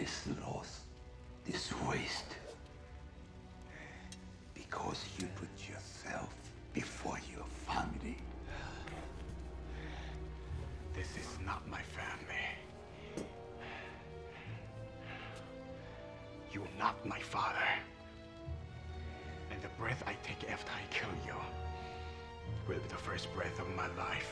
this loss, this waste, because you put yourself before your family. This is not my family. You're not my father. And the breath I take after I kill you will be the first breath of my life.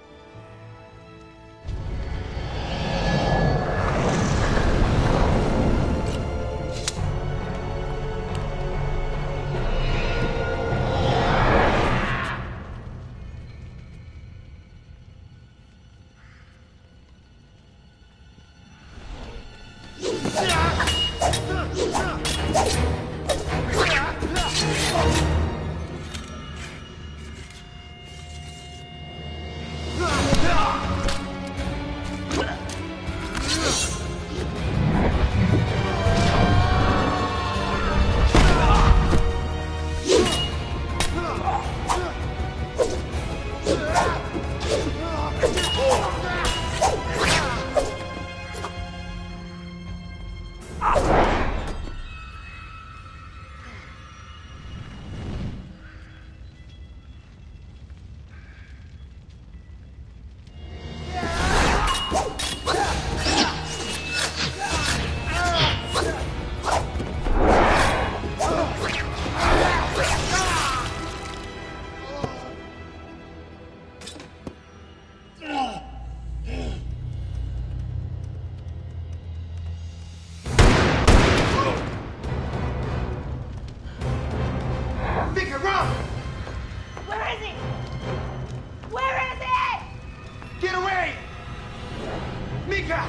Where is he? Where is he? Get away! Mika!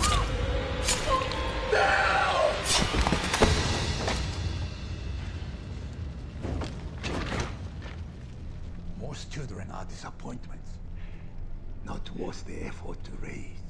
No! Most children are disappointments, not worth the effort to raise.